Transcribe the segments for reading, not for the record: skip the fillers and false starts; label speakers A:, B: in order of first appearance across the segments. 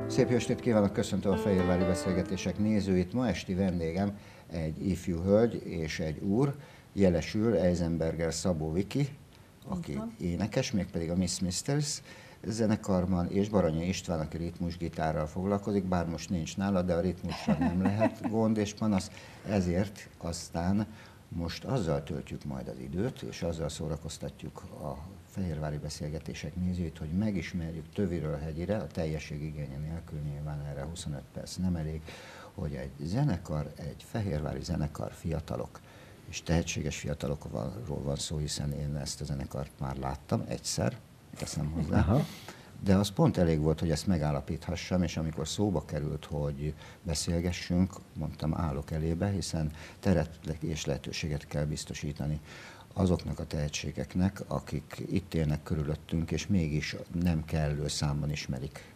A: Szép jó estét kívánok, köszöntöm a Fehérvári Beszélgetések nézőit. Ma esti vendégem egy ifjú hölgy és egy úr, jelesül Eisenberger Szabó Viki, aki énekes, mégpedig a Miss Misters zenekarban, és Baranya István, aki ritmusgitárral foglalkozik, bár most nincs nála, de a ritmusra nem lehet gond és panasz, ezért aztán most azzal töltjük majd az időt, és azzal szórakoztatjuk a Fehérvári Beszélgetések nézőit, hogy megismerjük töviről hegyire, a teljesség igénye nélkül, nyilván erre 25 perc nem elég, hogy egy zenekar, egy fehérvári zenekar, fiatalok, és tehetséges fiatalokról van szó, hiszen én ezt a zenekart már láttam egyszer, teszem hozzá. Aha. De az pont elég volt, hogy ezt megállapíthassam, és amikor szóba került, hogy beszélgessünk, mondtam, állok elébe, hiszen teret és lehetőséget kell biztosítani azoknak a tehetségeknek, akik itt élnek körülöttünk, és mégis nem kellő számban ismerik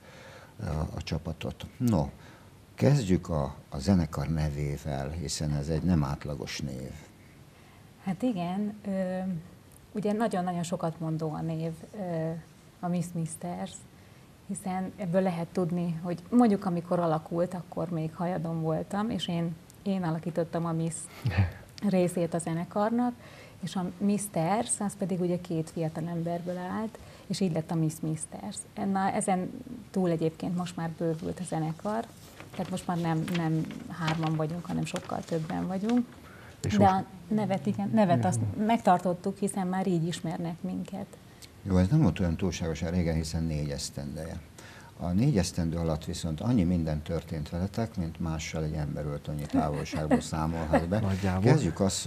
A: a csapatot. No, kezdjük a zenekar nevével, hiszen ez egy nem átlagos név.
B: Hát igen, ugye nagyon-nagyon sokat mondó a név, a Miss Misters, hiszen ebből lehet tudni, hogy mondjuk amikor alakult, akkor még hajadon voltam, és én alakítottam a Miss részét a zenekarnak, és a Misters, az pedig ugye két fiatal emberből állt, és így lett a Miss Misters. Ezen túl egyébként most már bővült a zenekar, tehát most már nem hárman vagyunk, hanem sokkal többen vagyunk. És de a nevet azt megtartottuk, hiszen már így ismernek minket.
A: Jó, ez nem volt olyan túlságosan régen, hiszen 4 esztendeje. A 4 esztendő alatt viszont annyi minden történt veletek, mint mással egy emberöltönyi távolságból számolhat be. Kezdjük azt,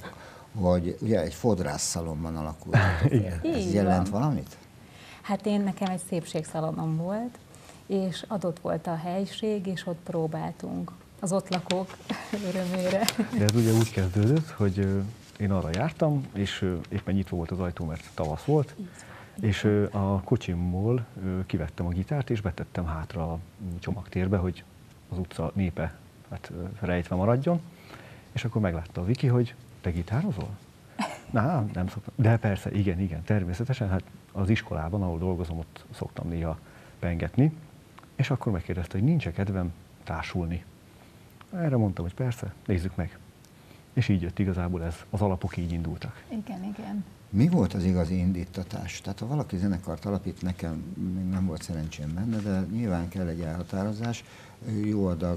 A: hogy ugye egy fodrásszalonban alakult. Ez jelent valamit?
B: Hát nekem egy szépségszalonom volt, és adott volt a helység, és ott próbáltunk az ott lakók örömére.
C: De ez ugye úgy kezdődött, hogy én arra jártam, és éppen nyitva volt az ajtó, mert tavasz volt, és a kocsimból kivettem a gitárt, és betettem hátra a csomagtérbe, hogy az utca népe rejtve maradjon, és akkor meglátta a Viki, hogy te gitározol? Nem szoktam. De persze, igen, természetesen, hát az iskolában, ahol dolgozom, ott szoktam néha pengetni, és akkor megkérdezte, hogy nincs-e kedvem társulni. Erre mondtam, hogy persze, nézzük meg. És így jött igazából ez, az alapok így indultak.
B: Igen.
A: Mi volt az igazi indítatás? Tehát ha valaki zenekart alapít, nekem még nem volt szerencsém benne, de nyilván kell egy elhatározás. Jó adag,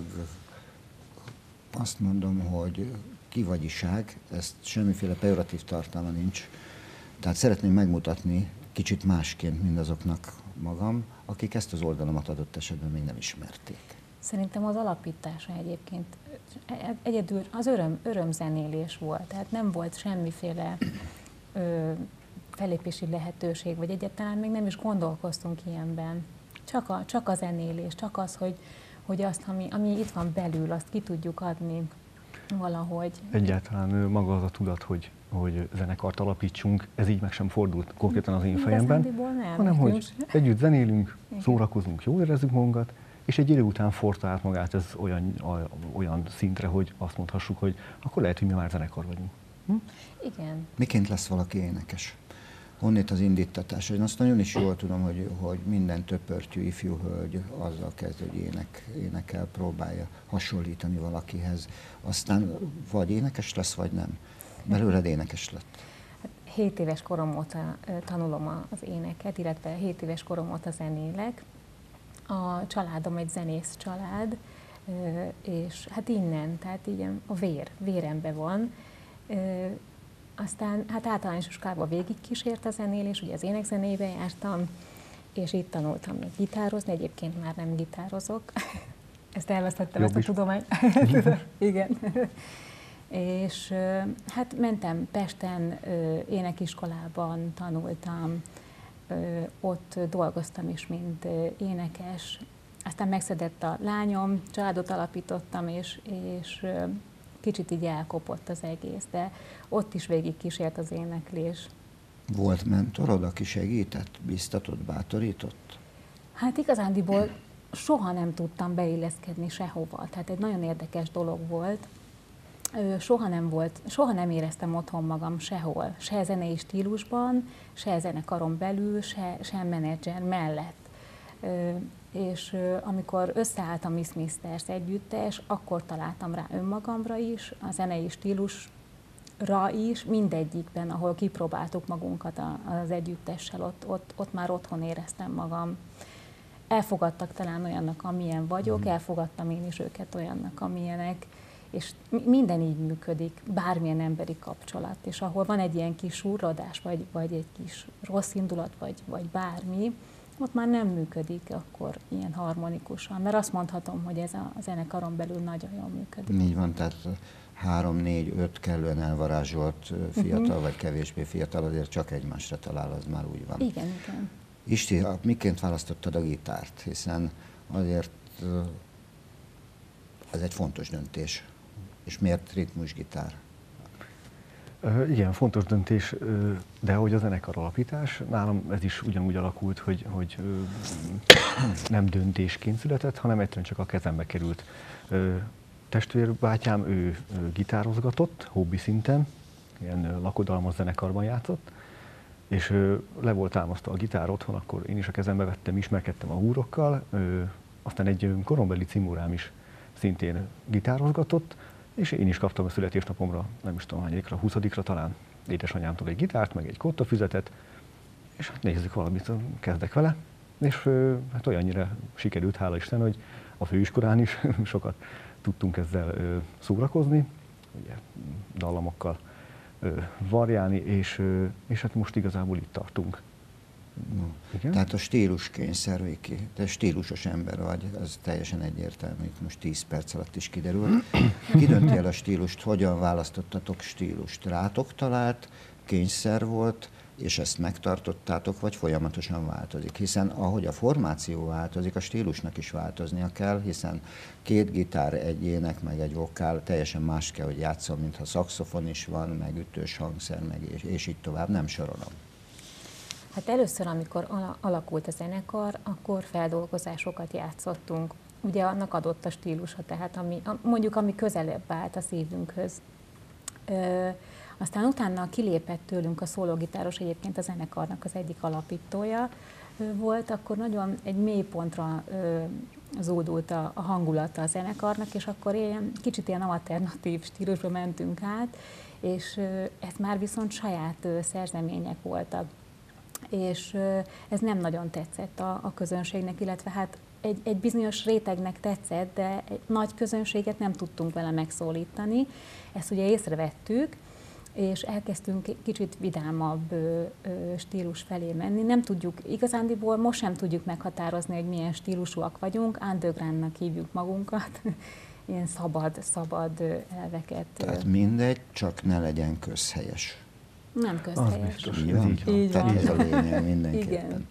A: azt mondom, hogy kivagyiság, ezt semmiféle pejoratív tartalma nincs. Tehát szeretném megmutatni kicsit másként mindazoknak magam, akik ezt az oldalamat adott esetben még nem ismerték.
B: Szerintem az alapítása egyébként egyedül az örömzenélés volt, tehát nem volt semmiféle fellépési lehetőség, vagy egyáltalán még nem is gondolkoztunk ilyenben. Csak a zenélés, csak az, hogy azt, ami itt van belül, azt ki tudjuk adni valahogy.
C: Egyáltalán maga az a tudat, hogy zenekart alapítsunk, ez így meg sem fordult konkrétan az én fejemben, hanem hogy együtt zenélünk, szórakozunk, jól érezzük magunkat, és egy idő után forta át magát ez olyan szintre, hogy azt mondhassuk, hogy akkor lehet, hogy mi már zenekar vagyunk.
B: Igen.
A: Miként lesz valaki énekes? Honnét az indítatás? Én azt nagyon is jól tudom, hogy minden töpörtyű ifjú hölgy azzal kezd, hogy énekel, próbálja hasonlítani valakihez. Aztán vagy énekes lesz, vagy nem. Belőled énekes lett.
B: 7 éves korom óta tanulom az éneket, illetve 7 éves korom óta zenélek. A családom egy zenész család, és hát innen, tehát így a véremben van. Aztán hát általános iskolában végigkísért a zenélés, ugye az énekzenébe jártam, és itt tanultam még gitározni, egyébként már nem gitározok. Ezt elvesztettem, ezt a tudományt. Igen. És hát mentem Pesten, énekiskolában tanultam, ott dolgoztam is, mint énekes. Aztán megszületett a lányom, családot alapítottam, és kicsit így elkopott az egész, de ott is végig kísért az éneklés.
A: Volt mentorod, aki segített, biztatott, bátorított?
B: Hát igazándiból soha nem tudtam beilleszkedni sehova, tehát egy nagyon érdekes dolog volt. Soha nem éreztem otthon magam sehol, se zenei stílusban, se zenekaron belül, se menedzser mellett. és amikor összeállt a Miss Misters együttes, akkor találtam rá önmagamra is, a zenei stílusra is, mindegyikben, ahol kipróbáltuk magunkat az együttessel, ott már otthon éreztem magam. Elfogadtak talán olyannak, amilyen vagyok, elfogadtam én is őket olyannak, amilyenek, és minden így működik, bármilyen emberi kapcsolat, és ahol van egy ilyen kis surrodás, vagy egy kis rossz indulat, vagy bármi, ott már nem működik akkor ilyen harmonikusan, mert azt mondhatom, hogy ez a zenekaron belül nagyon jól működik.
A: Így van, tehát 3, 4, 5 kellően elvarázsolt fiatal, vagy kevésbé fiatal, azért csak egymásra talál, az már úgy van.
B: Igen, igen.
A: Isti, miként választottad a gitárt? Hiszen azért ez egy fontos döntés. És miért ritmusgitár?
C: Igen, fontos döntés, de ahogy a zenekar alapítás, nálam ez is ugyanúgy alakult, hogy nem döntésként született, hanem egyszerűen csak a kezembe került. Testvérbátyám, ő gitározgatott, hobbi szinten, ilyen lakodalmas zenekarban játszott, és le volt támasztva a gitár otthon, akkor én is a kezembe vettem, ismerkedtem a húrokkal, aztán egy korombeli cimórám is szintén gitározgatott, és én is kaptam a születésnapomra, nem is tudom hányadikra, 20-ra talán édesanyámtól egy gitárt, meg egy kottafüzetet, és hát nézzük valamit, kezdek vele, és hát olyannyira sikerült, hála Isten, hogy a főiskolán is sokat tudtunk ezzel szórakozni, ugye dallamokkal variálni, és hát most igazából itt tartunk.
A: Igen? Tehát a stíluskényszer, Viki, te stílusos ember vagy, az teljesen egyértelmű, itt most 10 perc alatt is kiderült. Ki dönti el a stílust, hogyan választottatok stílust? Rátok talált, kényszer volt, és ezt megtartottátok, vagy folyamatosan változik? Hiszen ahogy a formáció változik, a stílusnak is változnia kell, hiszen 2 gitár, egy ének, meg egy vokál teljesen más kell, hogy játszom, mintha szaxofon is van, meg ütős hangszer, meg és így tovább, nem sorolom.
B: Hát először, amikor alakult a zenekar, akkor feldolgozásokat játszottunk. Ugye annak adott a stílusa, tehát ami közelebb állt a szívünkhöz. Aztán utána kilépett tőlünk a szólógitáros, egyébként a zenekarnak az egyik alapítója volt, akkor nagyon egy mély pontra zódult a hangulata a zenekarnak, és akkor kicsit ilyen alternatív stílusba mentünk át, és ez már viszont saját szerzemények voltak. És ez nem nagyon tetszett a közönségnek, illetve hát egy bizonyos rétegnek tetszett, de egy nagy közönséget nem tudtunk vele megszólítani. Ezt ugye észrevettük, és elkezdtünk kicsit vidámabb stílus felé menni. Nem tudjuk, igazándiból most sem tudjuk meghatározni, hogy milyen stílusúak vagyunk, undergroundnak hívjuk magunkat, ilyen szabad elveket.
A: Tehát mindegy, csak ne legyen közhelyes.
B: Nem közhelyes.
C: Biztos,
A: így van.
B: Így van.
A: Tehát ez a lényeg mindenképpen.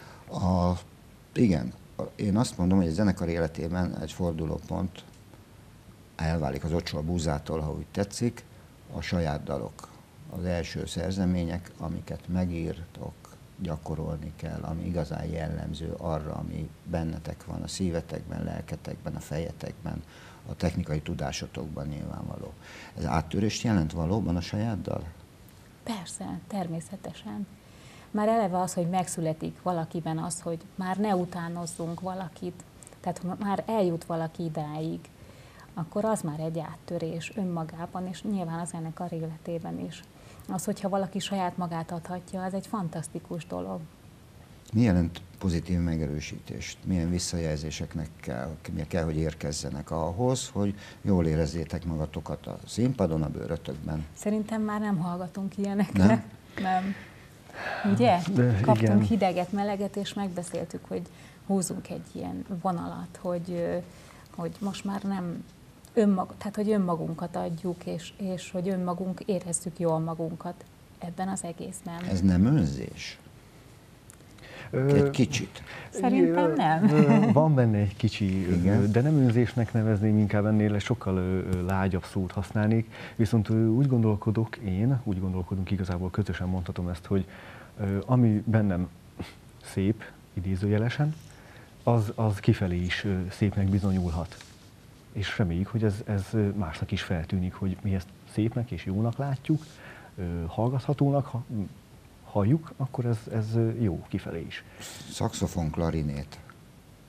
A: Igen, én azt mondom, hogy a zenekar életében egy fordulópont elválik az ocsó a búzától, ha úgy tetszik, a saját dalok, az első szerzemények, amiket megírtok, gyakorolni kell, ami igazán jellemző arra, ami bennetek van, a szívetekben, lelketekben, a fejetekben, a technikai tudásotokban nyilvánvaló. Ez áttörést jelent valóban a saját dal?
B: Persze, természetesen. Már eleve az, hogy megszületik valakiben az, hogy már ne utánozzunk valakit, tehát már eljut valaki idáig, akkor az már egy áttörés önmagában, és nyilván a zenekar életében is. Az, hogyha valaki saját magát adhatja, az egy fantasztikus dolog.
A: Mi jelent pozitív megerősítést? Milyen visszajelzéseknek kell, hogy érkezzenek ahhoz, hogy jól érezzétek magatokat a színpadon, a bőrötökben?
B: Szerintem már nem hallgatunk ilyenekre.
A: Nem?
B: Ugye? Kaptunk
C: igen.
B: hideget, meleget, és megbeszéltük, hogy húzunk egy ilyen vonalat, hogy most már nem tehát hogy önmagunkat adjuk, és hogy önmagunk érezzük jól magunkat ebben az egészben.
A: Ez nem önzés? Egy kicsit.
B: Szerintem nem.
C: Van benne egy kicsi,
A: Igen.
C: de nem önzésnek nevezném, inkább ennél sokkal lágyabb szót használnék. Viszont úgy gondolkodunk igazából, közösen mondhatom ezt, hogy ami bennem szép, idézőjelesen, az kifelé is szépnek bizonyulhat. És reméljük, hogy ez másnak is feltűnik, hogy mi ezt szépnek és jónak látjuk, hallgathatónak halljuk, akkor ez jó kifelé is.
A: Szaxofon, klarinét.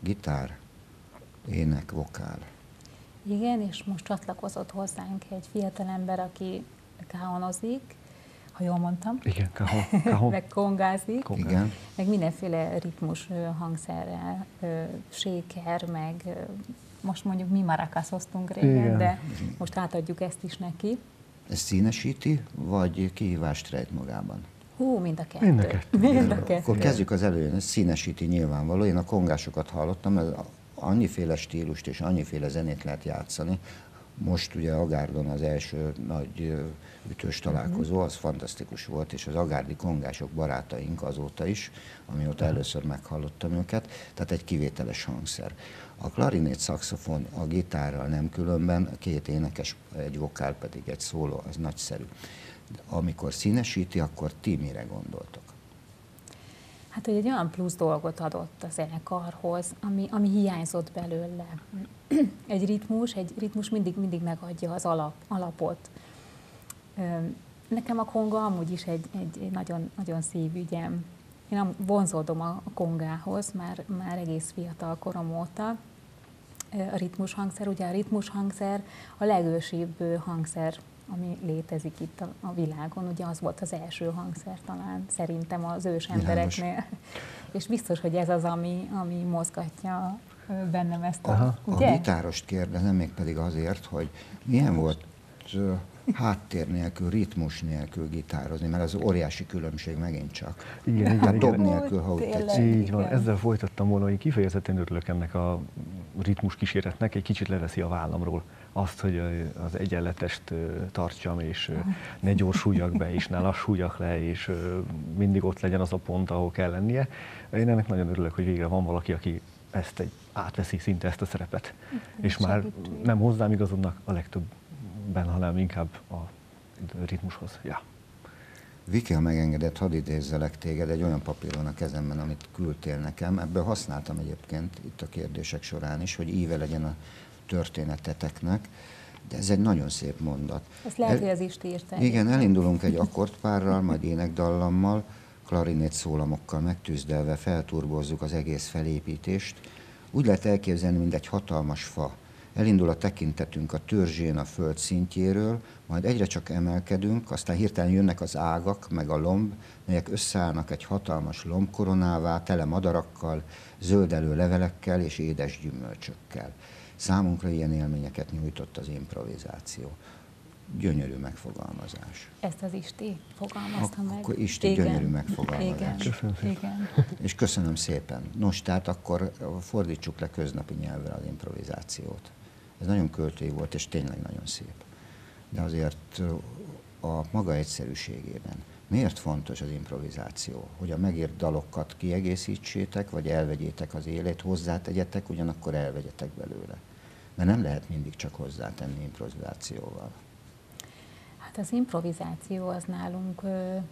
A: gitár, ének, vokál.
B: Igen, és most csatlakozott hozzánk egy fiatalember, aki káhonozik, ha jól mondtam.
C: Igen, kahon.
B: Meg kongázik.
A: Igen.
B: Meg mindenféle ritmus hangszerrel, séker, meg most mondjuk mi maracasoztunk régen,
C: Igen.
B: de most átadjuk ezt is neki.
A: Ez színesíti, vagy kihívást rejt magában?
B: Hú, mind a kettő.
C: Mind a kettő.
B: Mind a kettő.
A: Akkor kezdjük az elején, ez színesíti nyilvánvaló. Én a kongásokat hallottam, ez annyiféle stílust és annyiféle zenét lehet játszani. Most ugye Agárdon az első nagy ütős találkozó, az fantasztikus volt, és az agárdi kongások barátaink azóta is, amióta először meghallottam őket, tehát egy kivételes hangszer. A klarinét, szaxofon, a gitárral nem különben, két énekes, egy vokál pedig egy szóló, az nagyszerű. Amikor színesíti, akkor ti mire gondoltok?
B: Hát, hogy egy olyan plusz dolgot adott a zenekarhoz, ami hiányzott belőle. Egy ritmus mindig megadja az alapot. Nekem a konga amúgy is egy nagyon, nagyon szívügyem. Én vonzódom a kongához már egész fiatal korom óta. A ritmushangszer, ugye a ritmushangszer a legősibb hangszer, ami létezik itt a világon. Ugye az volt az első hangszer talán szerintem az ős embereknél. És biztos, hogy ez az, ami mozgatja bennem ezt
A: A
B: ugye?
A: gitárost kérdezem, mégpedig azért, hogy milyen volt háttér nélkül, ritmus nélkül gitározni, mert az óriási különbség megint csak.
C: Igen.
A: Dob nélkül, ha úgy
B: Tényleg.
A: tetszik.
C: Így van,
B: Igen.
C: ezzel folytattam volna, hogy kifejezetten örülök ennek a ritmus kíséretnek, egy kicsit leveszi a vállamról azt, hogy az egyenletest tartsam, és ne gyorsuljak be, és ne lassuljak le, és mindig ott legyen az a pont, ahol kell lennie. Én ennek nagyon örülök, hogy végre van valaki, aki ezt átveszi szinte ezt a szerepet. És már nem hozzám igazodnak a legtöbben, hanem inkább a ritmushoz. Ja.
A: Viki, ha megengedett, hadd idézzelek téged, egy olyan papíron a kezemben, amit küldtél nekem. Ebből használtam egyébként itt a kérdések során is, hogy íve legyen a történeteteknek, de ez egy nagyon szép mondat.
B: Ezt lehet, hogy az Isti írta.
A: Igen, elindulunk egy akkordpárral, majd énekdallammal, klarinét szólamokkal megtűzdelve felturbozzuk az egész felépítést. Úgy lehet elképzelni, mint egy hatalmas fa. Elindul a tekintetünk a törzsén a föld szintjéről, majd egyre csak emelkedünk, aztán hirtelen jönnek az ágak, meg a lomb, melyek összeállnak egy hatalmas lombkoronává, tele madarakkal, zöldelő levelekkel és édes gyümölcsökkel. Számunkra ilyen élményeket nyújtott az improvizáció. Gyönyörű megfogalmazás.
B: Ezt az Isti fogalmazta meg.
A: Akkor Isti gyönyörű megfogalmazás.
B: Igen.
C: Köszönöm szépen.
B: Igen.
A: És köszönöm szépen. Nos, tehát akkor fordítsuk le köznapi nyelvre az improvizációt. Ez nagyon költői volt, és tényleg nagyon szép. De azért a maga egyszerűségében miért fontos az improvizáció? Hogy a megírt dalokat kiegészítsétek, vagy elvegyétek az élét, hozzátegyetek, ugyanakkor elvegyetek belőle. Mert nem lehet mindig csak hozzátenni improvizációval.
B: Hát az improvizáció az nálunk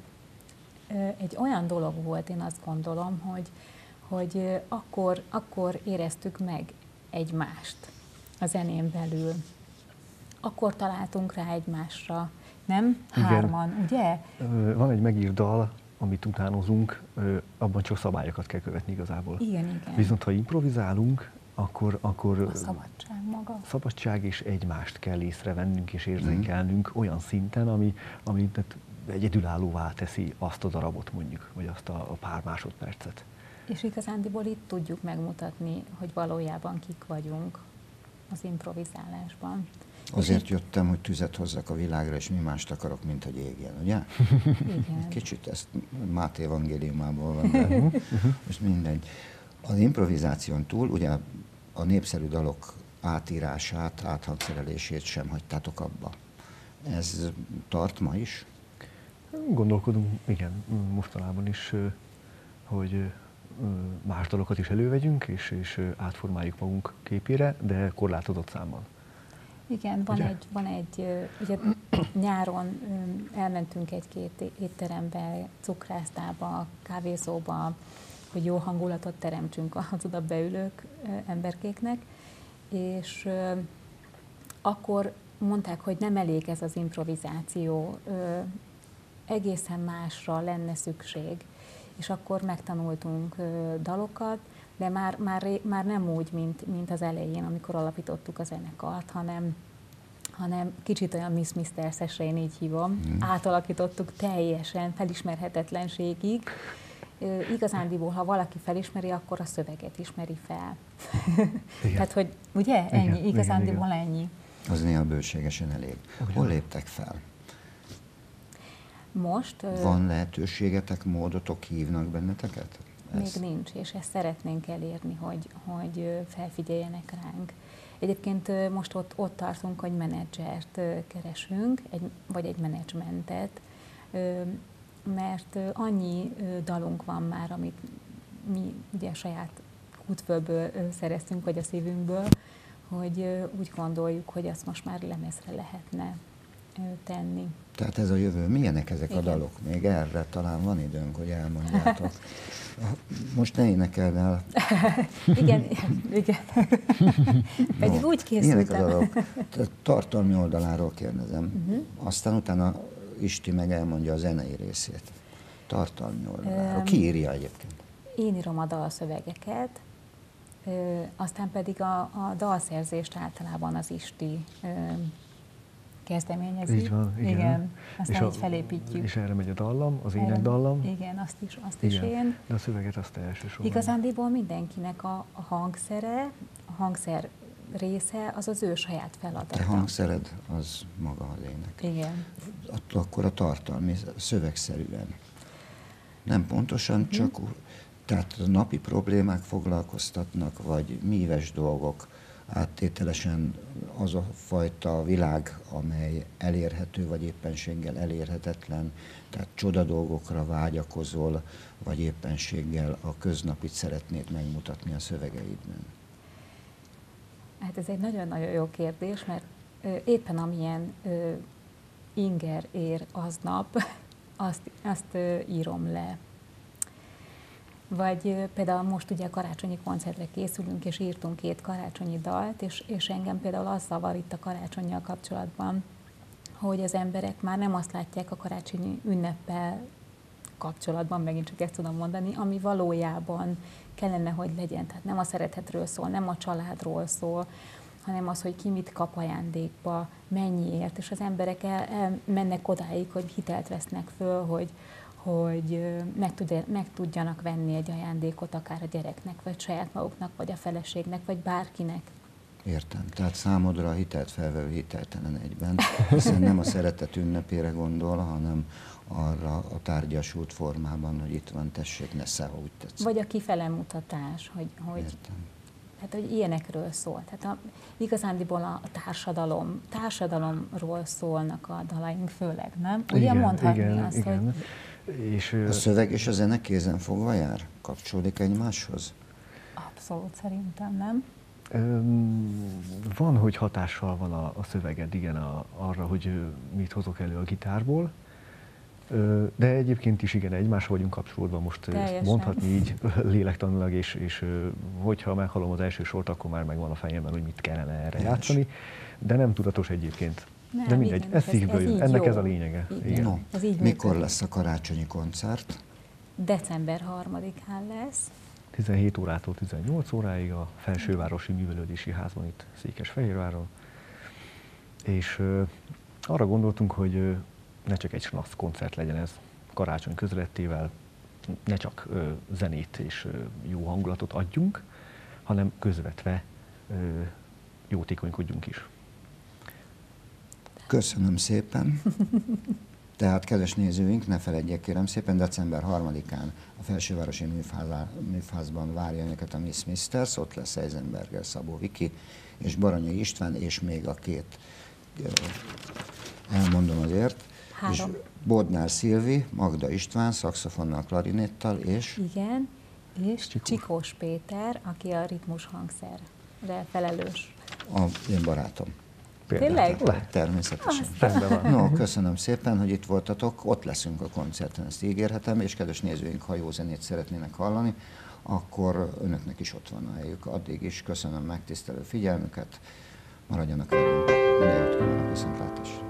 B: egy olyan dolog volt, én azt gondolom, hogy akkor éreztük meg egymást a zenén belül. Akkor találtunk rá egymásra, nem?
C: Igen.
B: Hárman, ugye?
C: Van egy megírt dal, amit utánozunk, abban csak szabályokat kell követni igazából.
B: Igen.
C: Viszont ha improvizálunk, akkor
B: A szabadság maga.
C: szabadság és egymást kell észrevennünk és érzékelnünk olyan szinten, ami egyedülállóvá teszi azt a darabot mondjuk, vagy azt a pár másodpercet.
B: És igazándiból itt tudjuk megmutatni, hogy valójában kik vagyunk az improvizálásban.
A: Azért jöttem, hogy tüzet hozzak a világra, és mi mást akarok, mint hogy égjen, ugye?
B: Igen.
A: Kicsit ezt Máté evangéliumából van, de most mindegy. Az improvizáción túl ugye a népszerű dalok átírását, áthangszerelését sem hagytátok abba. Ez tart ma is?
C: Gondolkodunk, igen, mostanában is, hogy más dalokat is elővegyünk, és átformáljuk magunk képére, de korlátozott számmal.
B: Igen, van egy ugye nyáron elmentünk egy-két étterembe, cukrászdába, kávézóba, hogy jó hangulatot teremtsünk az oda beülők emberkéknek, és akkor mondták, hogy nem elég ez az improvizáció, egészen másra lenne szükség. és akkor megtanultunk dalokat, de már nem úgy, mint az elején, amikor alapítottuk a zenekart, hanem kicsit olyan Miss Misters-esre, én így hívom. Átalakítottuk teljesen felismerhetetlenségig. Igazándiból, ha valaki felismeri, akkor a szöveget ismeri fel. Tehát, hogy ugye? Ennyi,
C: Igen,
B: igazándiból
C: igen.
B: ennyi.
A: Az néha bőségesen elég. Hol léptek fel?
B: Most
A: Van lehetőségetek, módotok, hívnak benneteket?
B: még nincs, és ezt szeretnénk elérni, hogy felfigyeljenek ránk. Egyébként most ott tartunk, hogy menedzsert keresünk, vagy egy menedzsmentet, mert annyi dalunk van már, amit mi ugye saját útfőből szereztünk, vagy a szívünkből, hogy úgy gondoljuk, hogy azt most már lemezre lehetne tenni.
A: Tehát ez a jövő. Milyenek ezek
B: Igen.
A: a dalok? Még erre talán van időnk, hogy elmondjátok. Most ne énekeld el.
B: Igen. Pedig
A: No,
B: úgy
A: milyenek a
B: készültem.
A: dalok? Tartalmi oldaláról kérdezem. Aztán utána Isti meg elmondja a zenei részét. Tartalmi oldaláról. Ki írja egyébként?
B: Én írom a dalszövegeket, aztán pedig a dalszerzést általában az Isti kezdeményezi.
C: Így van, igen.
B: Aztán így felépítjük.
C: És erre megy a dallam, az énekdallam.
B: Igen, azt is
C: Igen.
B: én.
C: De a szöveget azt elsősorban.
B: Igazándiból mindenkinek a hangszere, a hangszer része az az ő saját feladata.
A: Te hangszered, az maga az ének.
B: Igen.
A: Akkor a tartalmi, szövegszerűen. Nem pontosan, csak tehát a napi problémák foglalkoztatnak, vagy míves dolgok, áttételesen az a fajta világ, amely elérhető, vagy éppenséggel elérhetetlen, tehát csoda dolgokra vágyakozol, vagy éppenséggel a köznapit szeretnéd megmutatni a szövegeidben.
B: Hát ez egy nagyon-nagyon jó kérdés, mert éppen amilyen inger ér aznap, azt írom le. Vagy például most ugye a karácsonyi koncertre készülünk, és írtunk 2 karácsonyi dalt, és engem például az zavar itt a karácsonnyal kapcsolatban, hogy az emberek már nem azt látják a karácsonyi ünneppel kapcsolatban, megint csak ezt tudom mondani, ami valójában kellene, hogy legyen. Tehát nem a szeretetről szól, nem a családról szól, hanem az, hogy ki mit kap ajándékba, mennyiért, és az emberek elmennek odáig, hogy hitelt vesznek föl, hogy meg tudjanak venni egy ajándékot akár a gyereknek, vagy saját maguknak, vagy a feleségnek, vagy bárkinek.
A: Értem. Tehát számodra a hitelt felvevő hiteltelen egyben, hiszen nem a szeretet ünnepére gondol, hanem arra a tárgyasult formában, hogy itt van, tessék, nesze, ha úgy tetszik.
B: Vagy a kifelemutatás, hogy ilyenekről szól. Tehát igazándiból a társadalomról szólnak a dalaink főleg, nem? Ugye
C: Igen,
B: mondhatni
C: igen,
B: azt,
C: igen.
B: hogy...
A: És a szöveg és a zene kézenfogva jár? Kapcsolódik egymáshoz?
B: Abszolút szerintem, nem?
C: Van, hogy hatással van a szöveged, igen, arra, hogy mit hozok elő a gitárból, de egyébként is igen, egymásra vagyunk kapcsolódva, most
B: teljesen.
C: Mondhatni így lélektanilag, és hogyha meghallom az első sort, akkor már megvan a fejemben, hogy mit kellene erre játszani, de nem tudatos egyébként.
B: Nem,
C: de mindegy,
B: igen,
C: ez szívből jön, ennek
B: jó.
C: ez a lényege. Igen.
A: No,
B: Ez így
A: mikor
B: működik.
A: lesz a karácsonyi koncert?
B: December 3-án lesz.
C: 17 órától 18 óráig a Felsővárosi Művelődési Házban itt Székesfehérváron. És arra gondoltunk, hogy ne csak egy snasz koncert legyen ez karácsony közvelettével, ne csak zenét és jó hangulatot adjunk, hanem közvetve jótékonykodjunk is.
A: Köszönöm szépen. Tehát, kedves nézőink, ne feledjék kérem szépen, december 3-án a Felsővárosi Műfázban várja önöket a Miss Misters, ott lesz Eisenberger Szabó Viki és Baranyai István, és még a 2, elmondom azért,
B: 3.
A: és Bodnár Szilvi, Magda István, szaxofonnal, klarinéttal, és...
B: Igen, és Csikós Péter, aki a ritmus hangszerre felelős.
A: Az én barátom.
B: Tényleg?
A: Természetesen.
C: Rendben van.
A: No, köszönöm szépen, hogy itt voltatok, ott leszünk a koncerten, ezt ígérhetem, és kedves nézőink, ha jó zenét szeretnének hallani, akkor önöknek is ott van a helyük. Addig is köszönöm megtisztelő figyelmüket, maradjanak velünk, minden jót kívánok, viszontlátásra.